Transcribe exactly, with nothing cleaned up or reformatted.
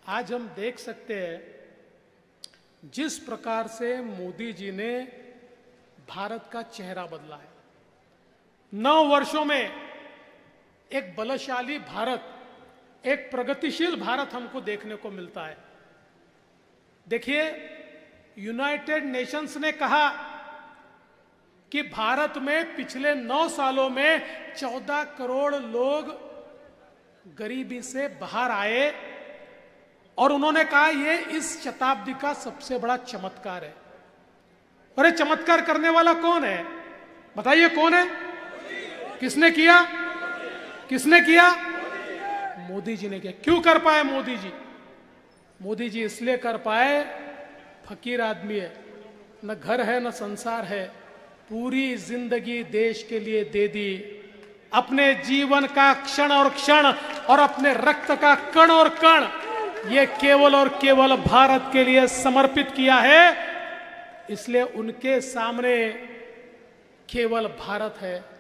आज हम देख सकते हैं जिस प्रकार से मोदी जी ने भारत का चेहरा बदला है। नौ वर्षों में एक बलशाली भारत, एक प्रगतिशील भारत हमको देखने को मिलता है। देखिए, यूनाइटेड नेशंस ने कहा कि भारत में पिछले नौ सालों में चौदह करोड़ लोग गरीबी से बाहर आए और उन्होंने कहा यह इस शताब्दी का सबसे बड़ा चमत्कार है। और ये चमत्कार करने वाला कौन है? बताइए कौन है? किसने किया? किसने किया? मोदी जी ने किया। क्यों कर पाए मोदी जी? मोदी जी इसलिए कर पाए, फकीर आदमी है, न घर है न संसार है, पूरी जिंदगी देश के लिए दे दी, अपने जीवन का क्षण और क्षण और अपने रक्त का कण और कण ये केवल और केवल भारत के लिए समर्पित किया है। इसलिए उनके सामने केवल भारत है।